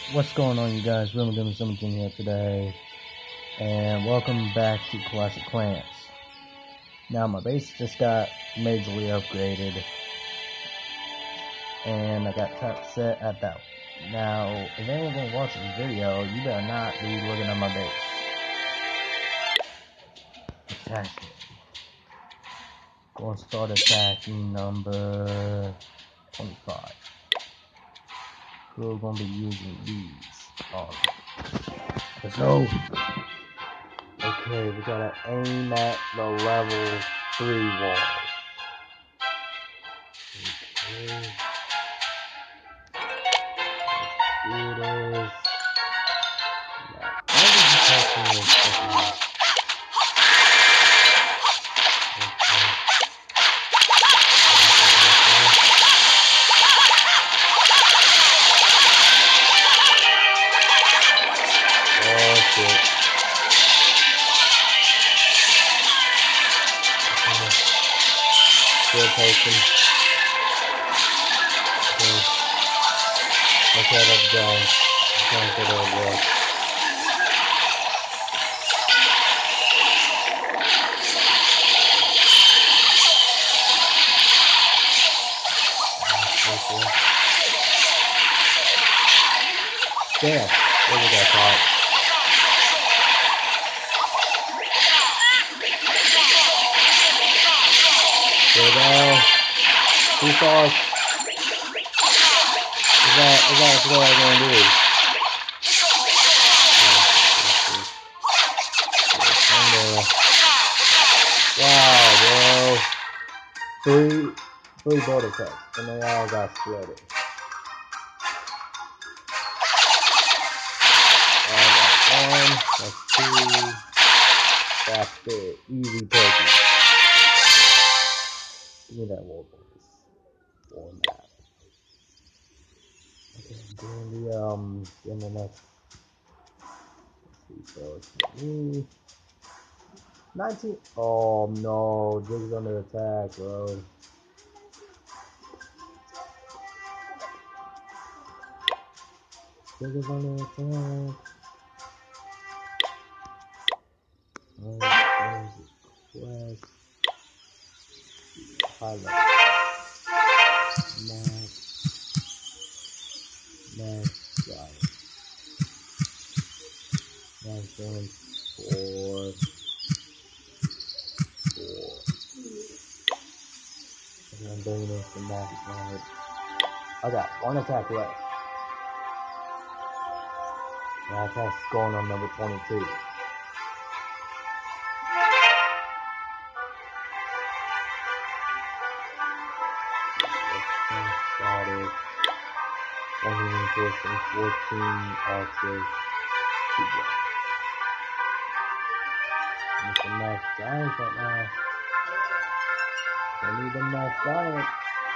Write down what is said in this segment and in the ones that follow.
What's going on, you guys? Really doing something here today, and welcome back to Clash of Clans. Now, my base just got majorly upgraded, and I got top set at that. Now, if anyone gonna watch this video, you better not be looking at my base. Attacking. Gonna start attacking number 25. We're gonna be using these. Let's go. Okay, we gotta aim at the level 3 wall. Okay. Let's do this. Oh shit. Still taking. Okay. Let's head up down. Trying to get over. Damn. Look at that part. There we go. 2 stars. Is that what I'm gonna do? Wow, bro. Three border attacks, and they all got flooded. That's 2. That's it. Easy turkey. Give me that war bonus. War map. Okay, I'm doing the next. Let's see, so it's me. 19. Oh no, Jig's under attack, bro. Jig is under attack. Alright, quest. Highlight. Max Giant. Max Giant 4. Okay, I'm bringing in some Max Giant. I got 1 attack left. That attack's going on number 22. Started 114 archers. Need some Max Giants right now. I need the Max Giant.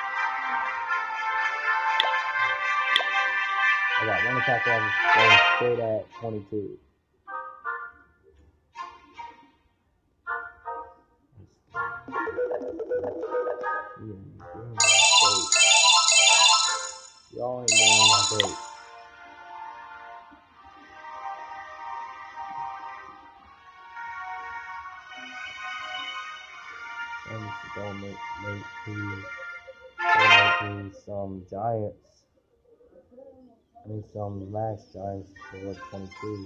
I got 1 attack left, going straight at 22. Y'all ain't doing my bait. I'm just gonna make me some giants. I need some Max Giants for 22.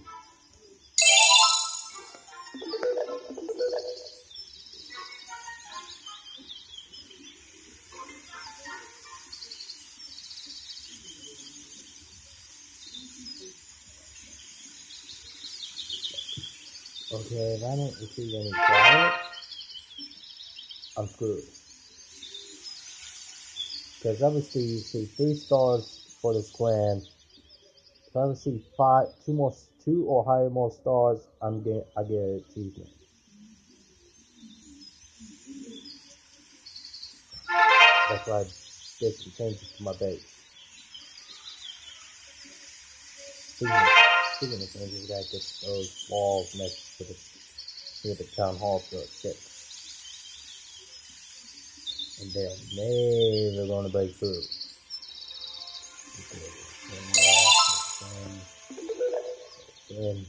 Okay, if I don't receive any giants, I'm screwed. Because obviously you see 3 stars for this clan. If I receive 2 or higher more stars, I get an achievement. That's why I did some changes to my base. Speaking of changes, we gotta get those walls next to the town hall to 6. And they're never gonna break through. Okay. in.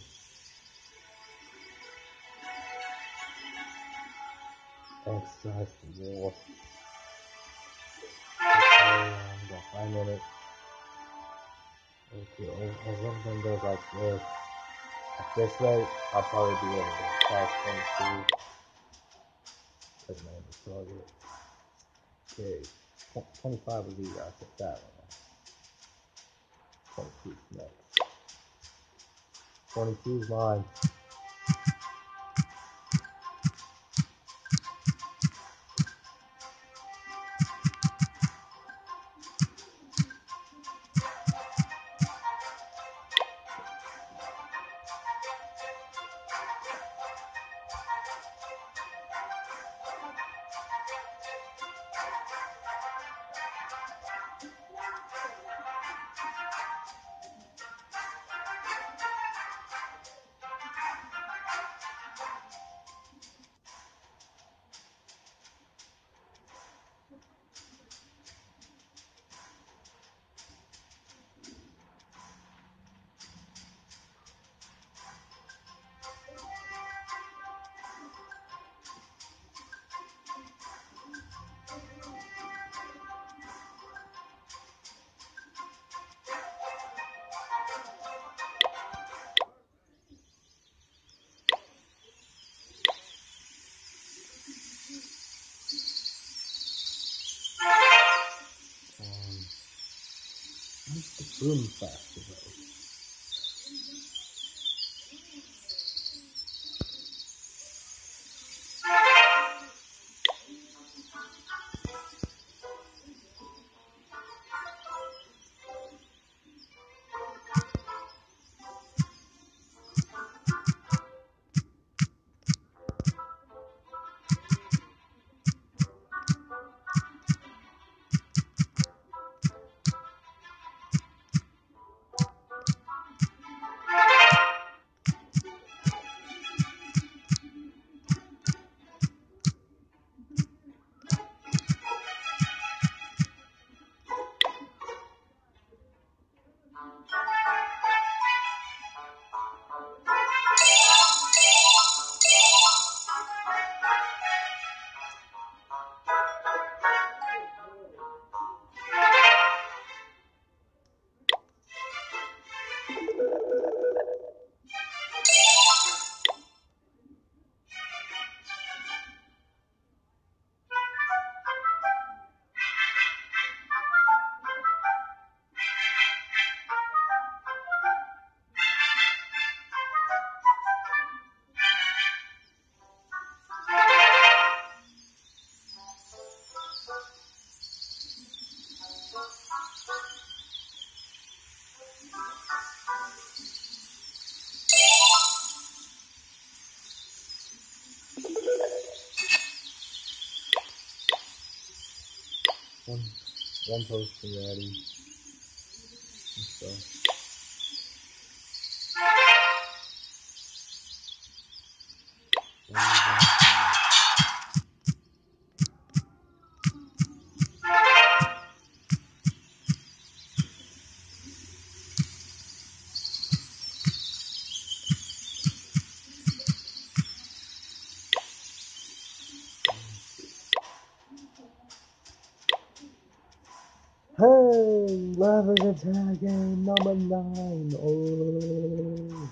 Exercise for war. Okay, got 5 minutes. Okay, as everything goes like this, at this rate, I'll probably be able to pass 22. Because my target. Okay, 25 will be, I took that one. 22 is next. 22 is mine. What's the Boom Festival? One person ready. So. Hey, love is attacking number 9. Oh.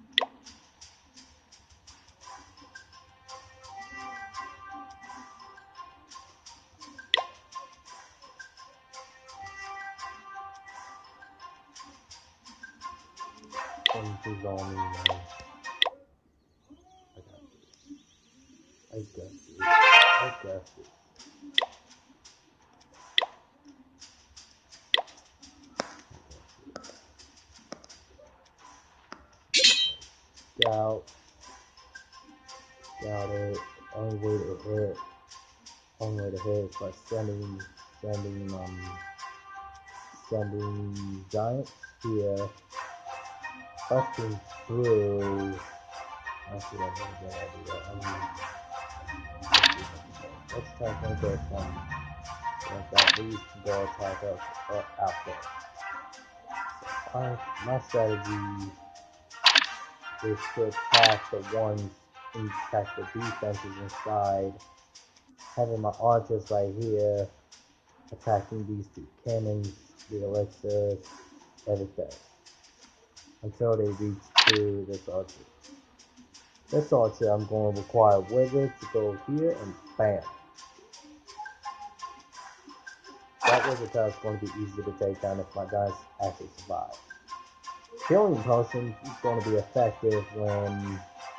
Something's on me, man. I got this. I got this. Scout it. Only way to hit is by sending giants here, busting through. Actually, I'm gonna get out of that. Let's try to go from that leads to go attack up out there. So my strategy is to attack the ones attack the defenses inside. Having my archers right here attacking these two cannons, the elixirs, everything. Until they reach to this archer. This archer I'm going to require wizard to go here and bam. That wizard tower is going to be easy to take down if my guys actually survive. Healing potion is going to be effective when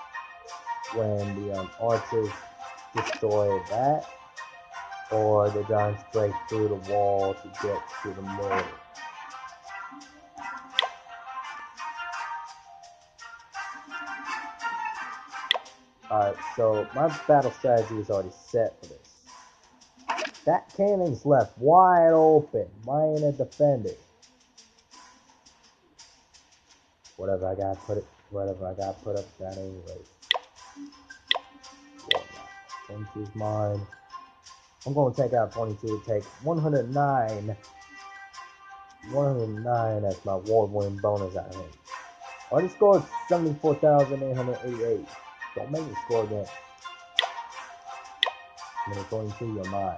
the archers destroy that, or the giants break through the wall to get to the middle. Alright, so my battle strategy is already set for this. That cannon's left wide open. Why ain't it defended? Whatever I gotta put up that anyways. 22's mine. I'm gonna take out 22 to take 109. 109 as my war win bonus out of him. Already scored 74,888. Don't make me score again. Number 22, you're mine.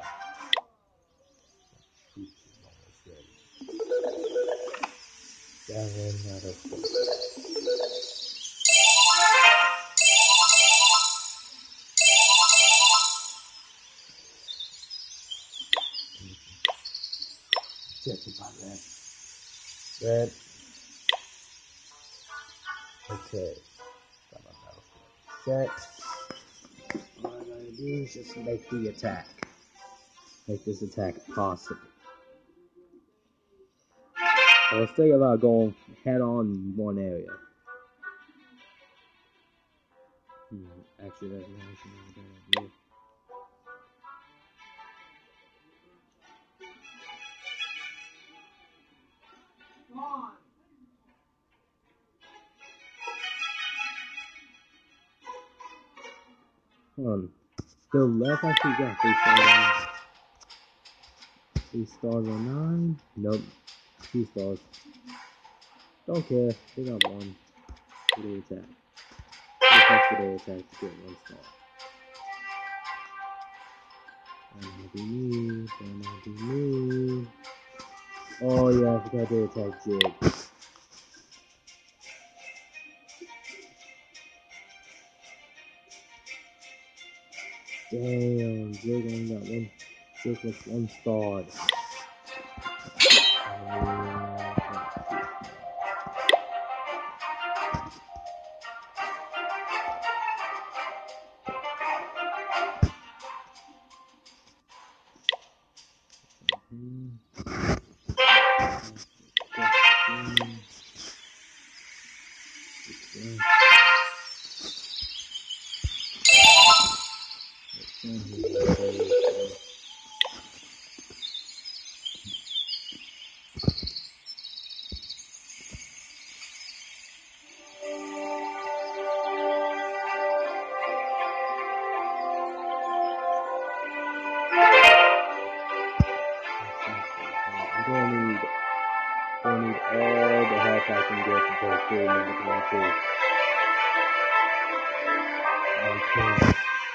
Seven out of 4. Red. Okay. Got my battlefield set. All I gotta do is just make the attack. Make this attack possible. I was thinking about going head on in one area. Actually, that's not a bad idea. Hold on. The left actually got 3 stars on 9. Nope. 2 stars. Don't care. They got 1. For the attack. Just for the attack to get 1 star. That might be me. Oh yeah, I forgot to attack Jig. Damn, Jig only got 1. Jig was 1 star. I need all the help I can get to go through Okay.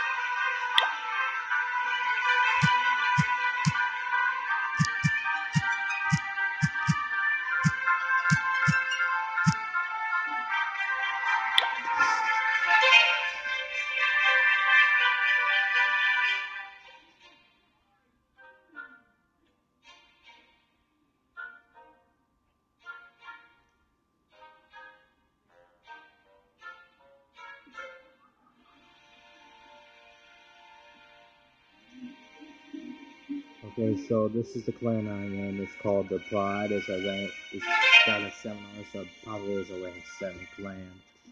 Okay, so this is the clan I am. It's called the Pride. It's got a 7 so probably is a rank 7 clan.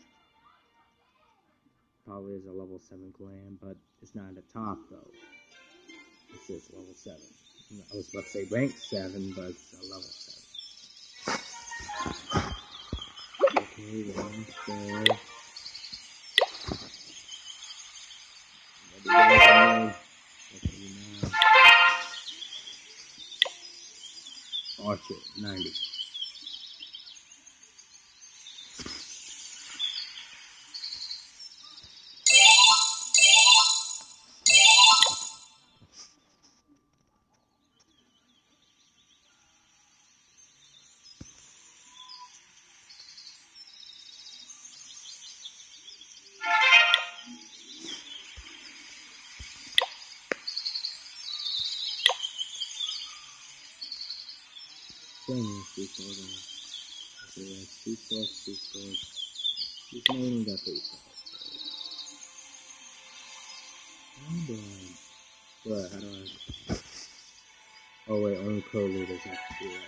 Probably is a level 7 clan, but it's not at the top though. It says level 7. I was about to say rank 7, but it's a level 7. Okay, then Archer 90. training 3 stars on. Okay, that's 2 stars, 2 stars. He's not even got 3 stars. How do I? What? How do I? Oh wait, only pro leaders have to do that.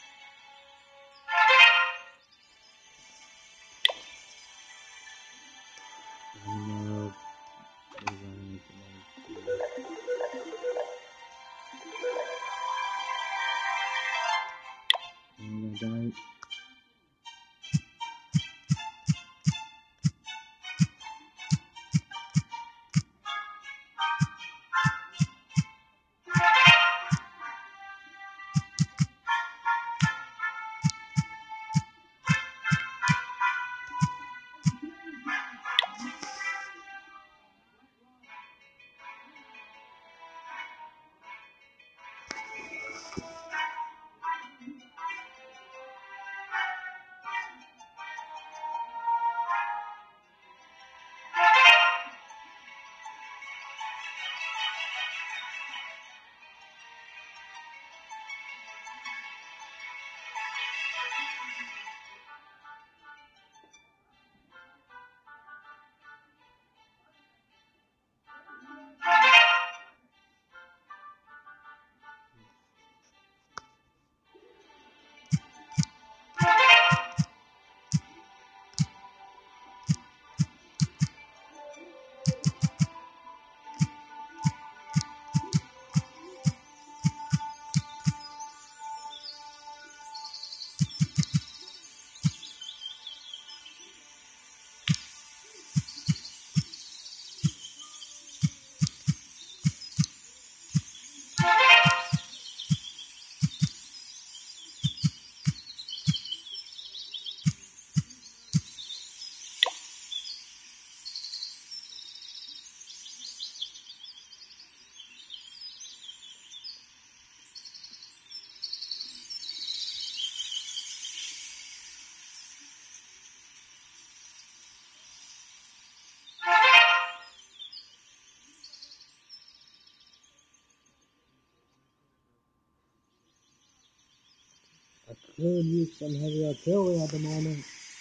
I could use some heavy artillery at the moment.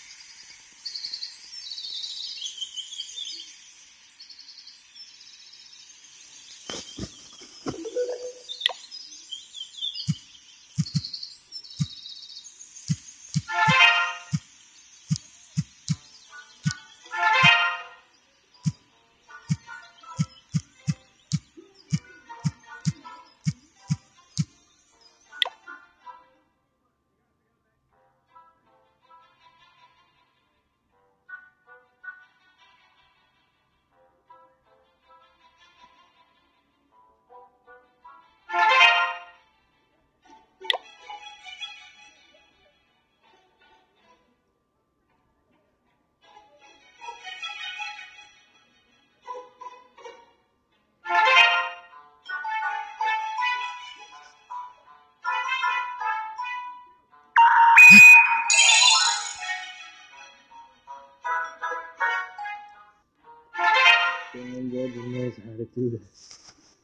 Damn, Georgia knows how to do this.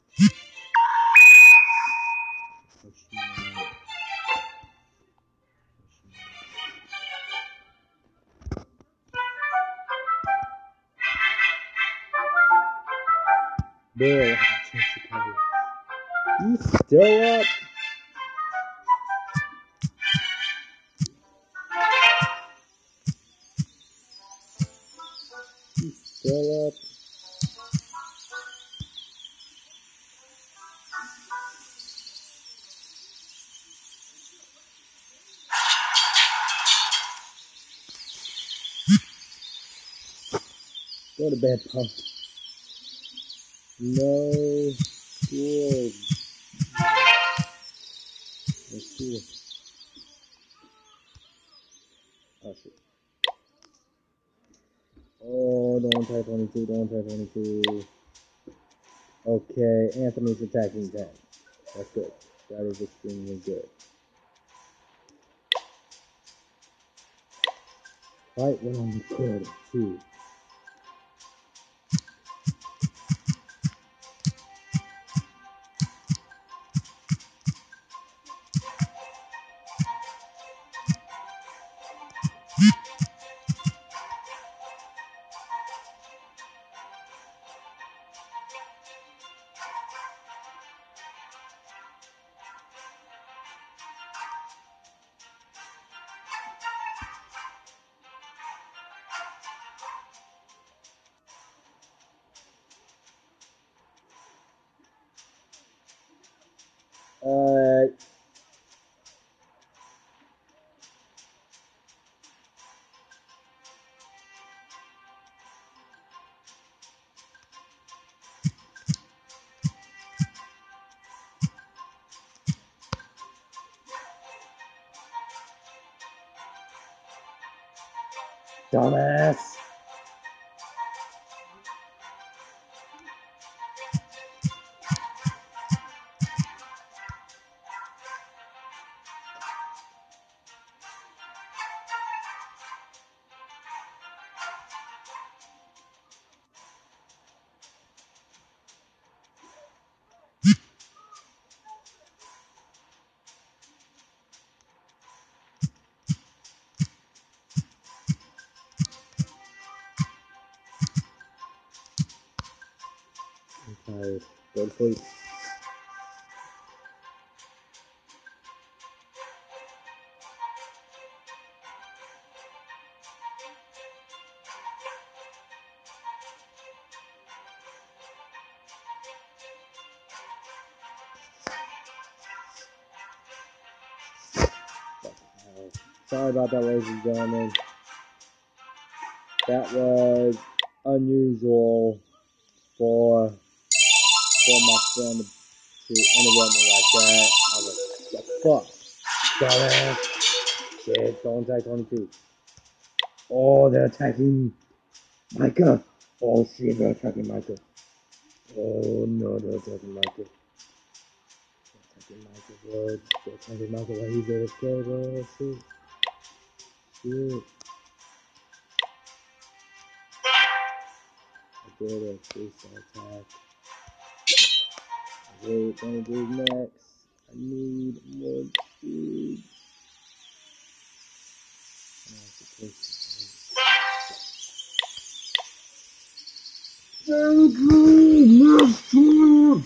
Boy, you still up? You still up? Go to bed, punk. No school. No school. Oh shit. Oh, don't try 22, don't try 22. Okay, Anthony's attacking 10. That's good. That is extremely good. Fight went on the court, too. Dumbass. I'm tired. Go to sleep. Sorry about that, ladies and gentlemen. That was unusual for my friend to interrupt me like that. I was like, what the fuck? Dumbass. Shit, don't attack 22. Oh, they're attacking Micah. Oh shit, they're attacking Micah. Oh no, they're attacking Micah. They're attacking Micah, bro. They're attacking Micah while he's AFK, bro. Shit. Shit. I did a freestyle attack. I really don't do next. I need more food. Thank you, more food.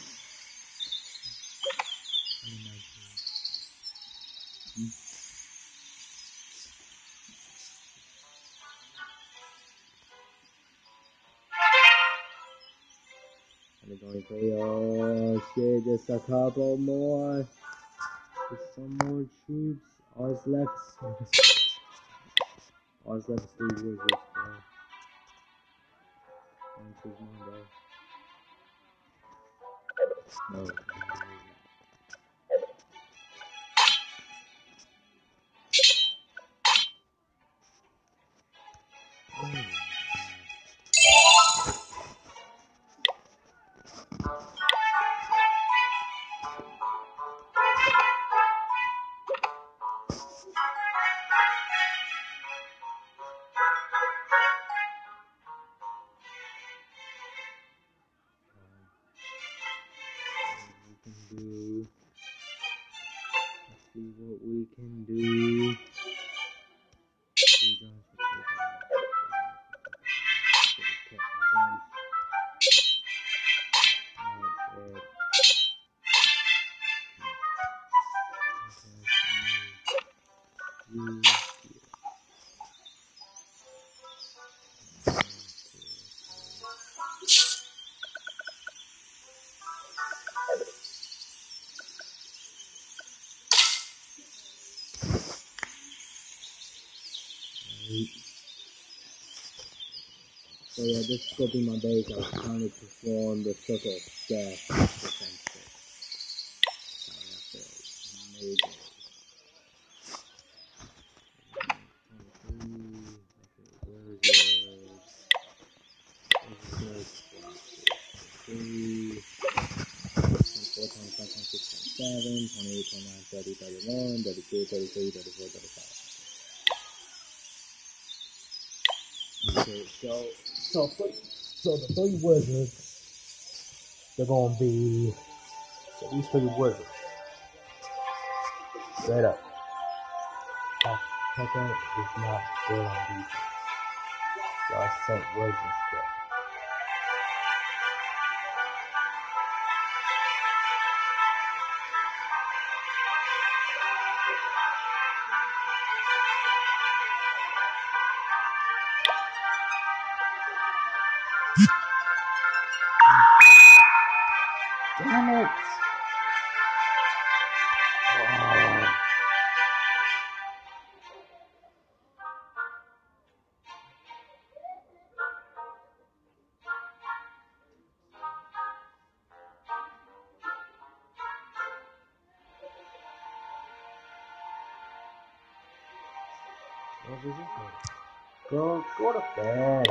I'm going to play. Oh shit, just a couple more. Just some more troops. All that's left is 3 wizards, bro. And choose one, bro. No. Let's see what we can do. So yeah, this is going to be my base. I was trying to perform the circle of death defense trick. Sorry, I failed. Amazing. Where is it? 24, 25, 26, 27, 28, 29, 30, 31, 32, 33, 34, 35. Okay, so the 3 wizards, they're gonna be, so these 3 wizards, straight up. Tucker is not good on defense. So I sent Woods instead. Damn it! Oh. Go to bed.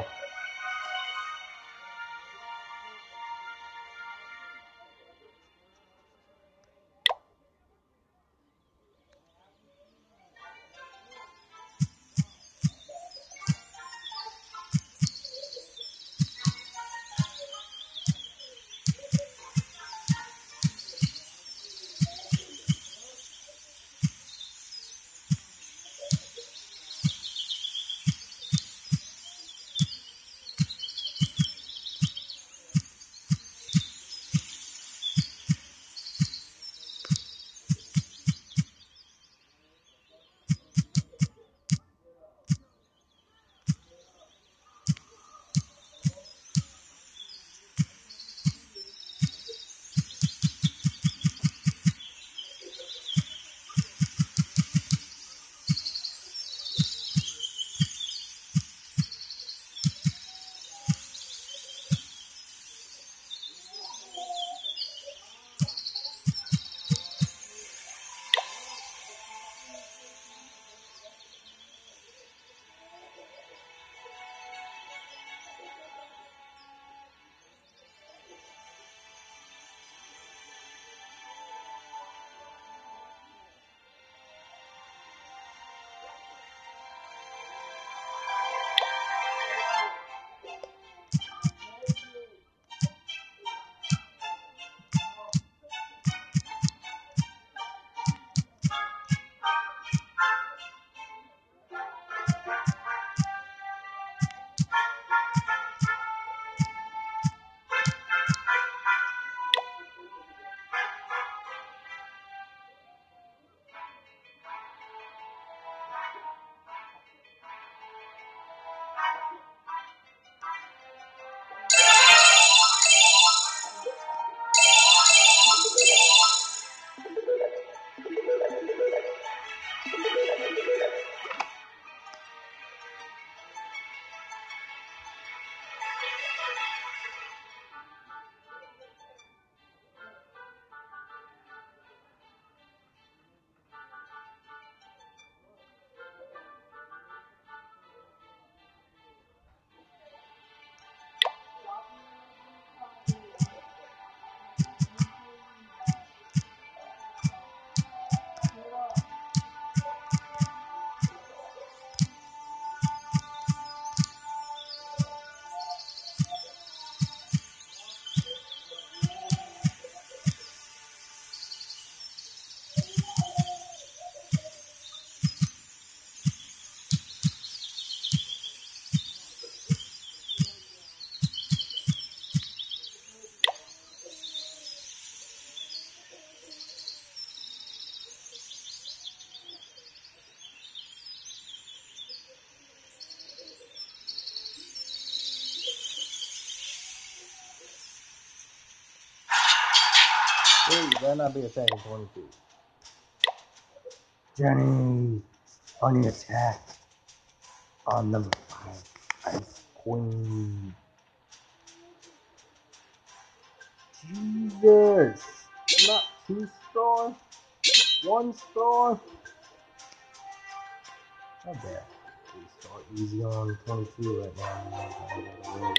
Hey, you better not be a second 22. Jenny on the attack on number 5. Ice Queen. Jesus! Not 2 star? 1 star? Not bad. 3 star. Easy on 22 right now.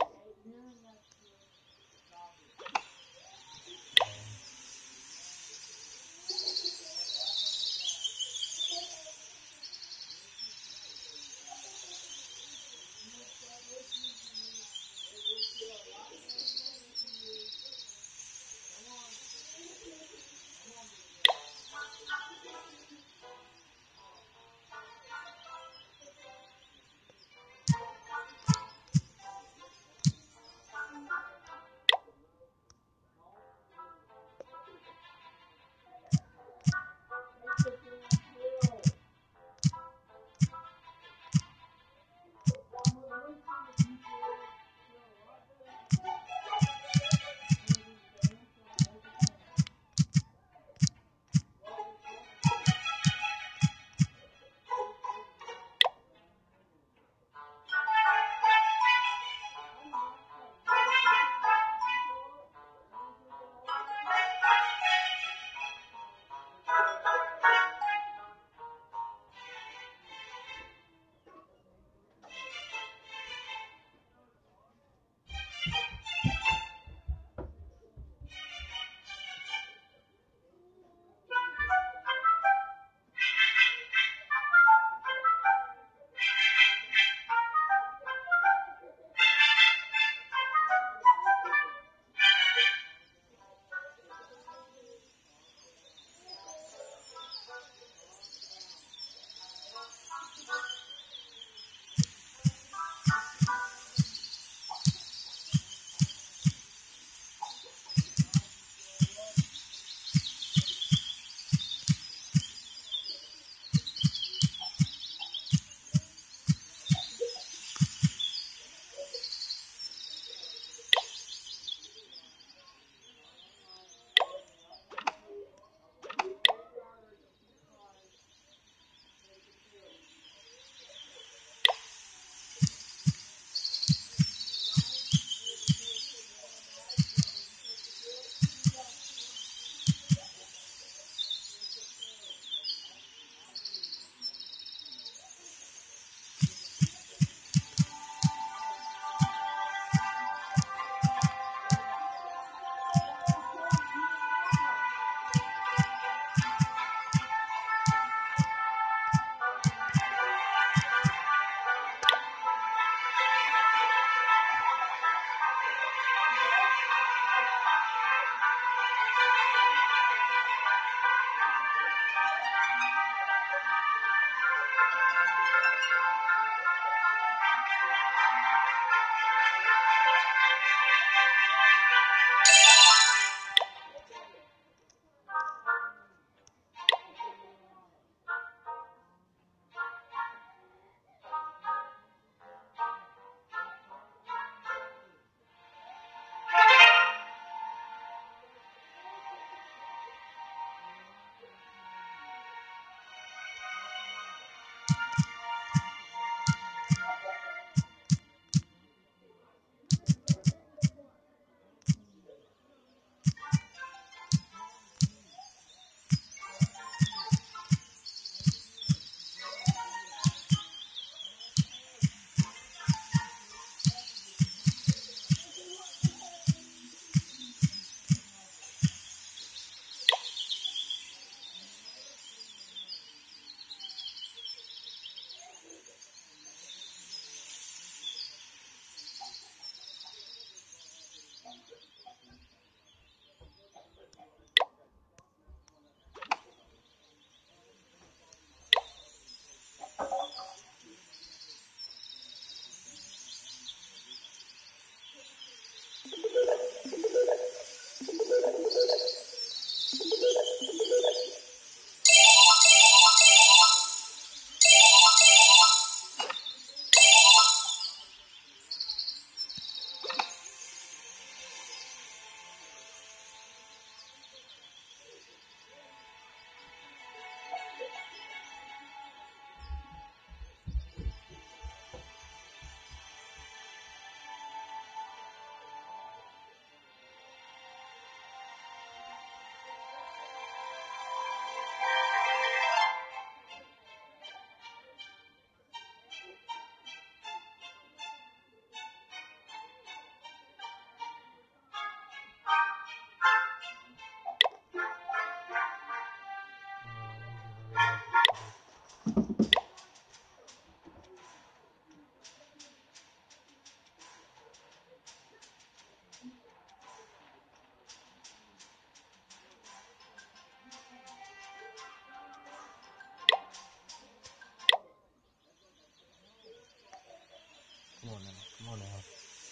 Come on now. Come on now.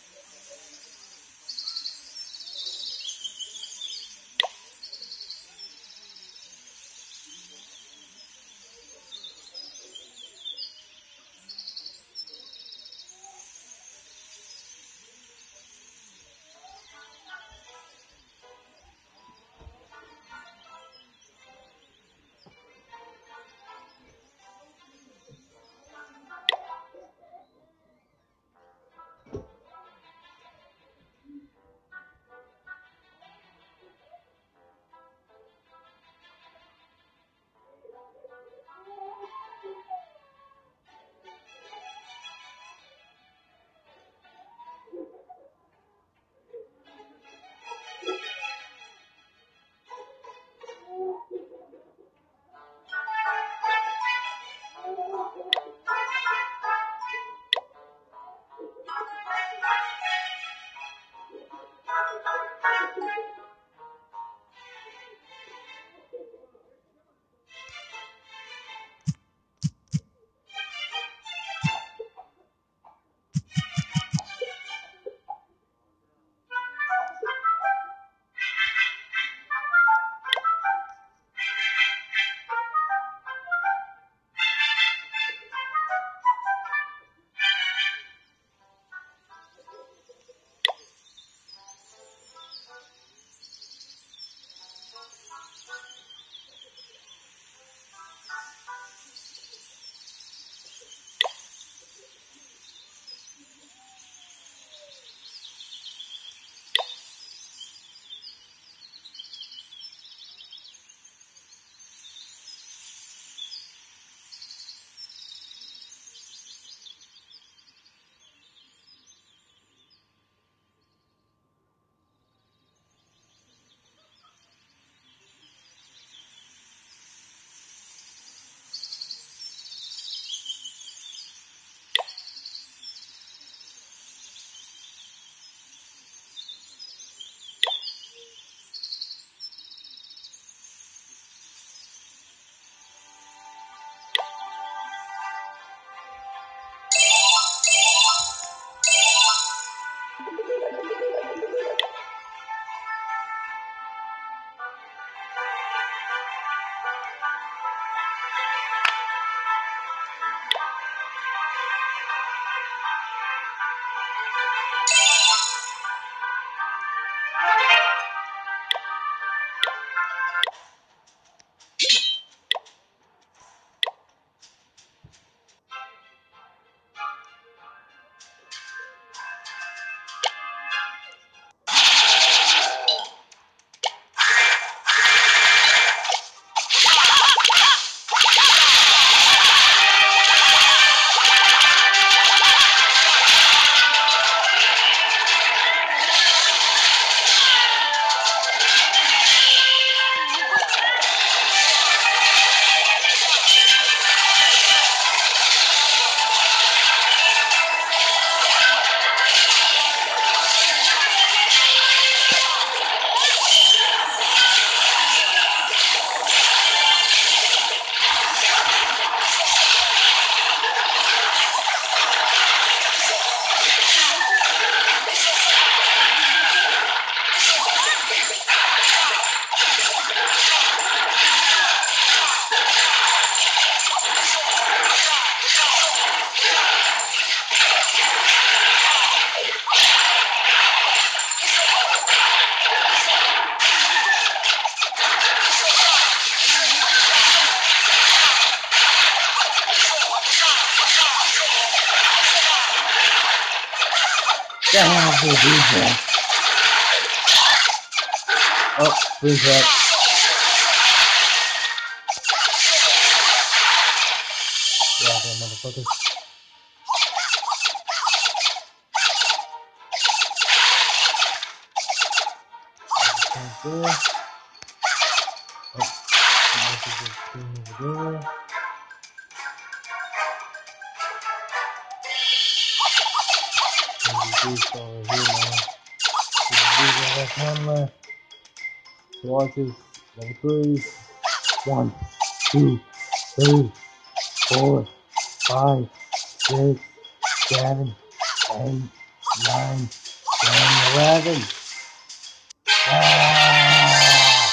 Damn, the defense. Oh, free hit. Yeah, that motherfucker. There. Oh, over there. This over here now. Left hand left. Watches. Level 3. 1, 2, 3, 4, 5, 6, 7, 8, 9, 10, 11. Ah!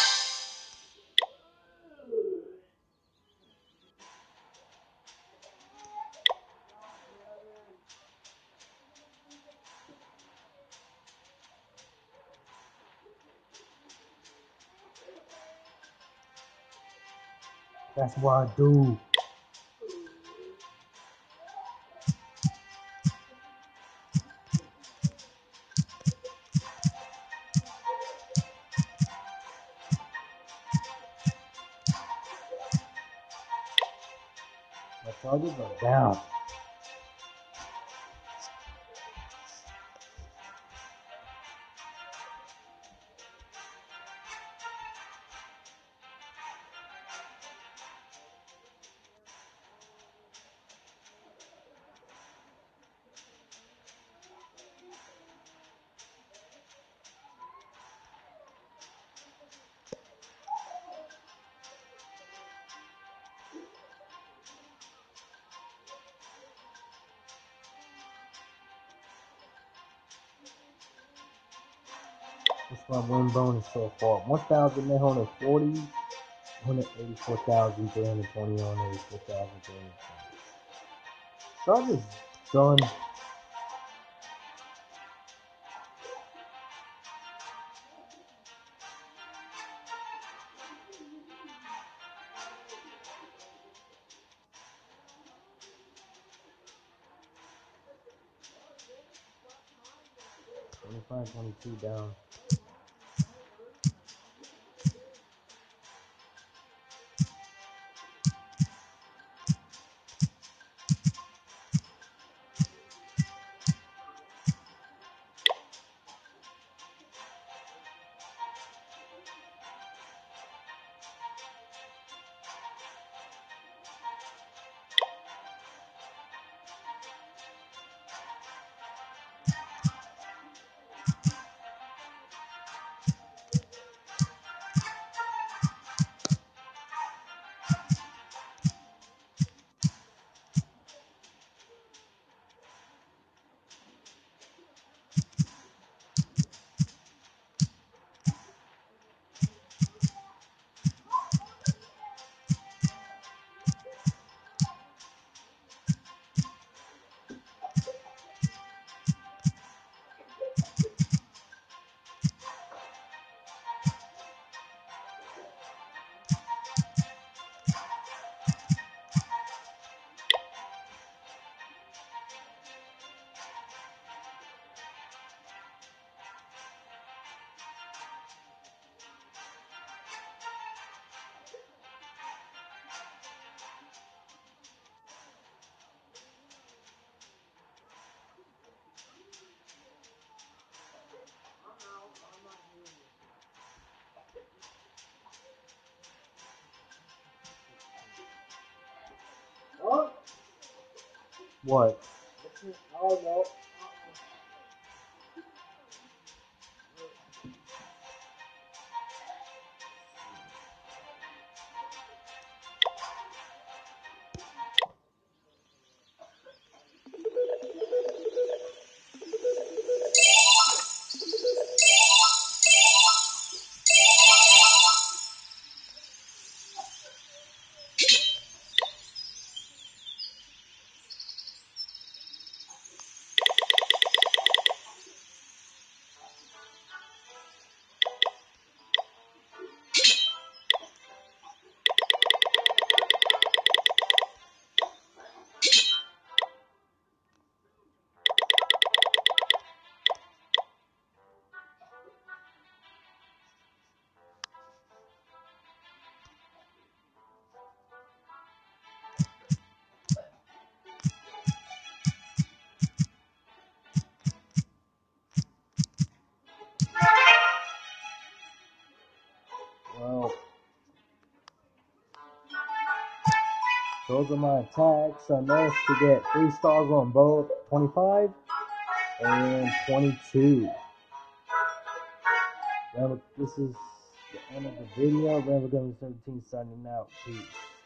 That's what I do. My charges are down. What's my win bonus so far? 1,840, 184,320, 184,320. Charges done. $25, $22 down. What? Oh no. Well, those are my attacks. I managed to get 3 stars on both 25 and 22. This is the end of the video. Rambo Gun 17 signing out. Peace.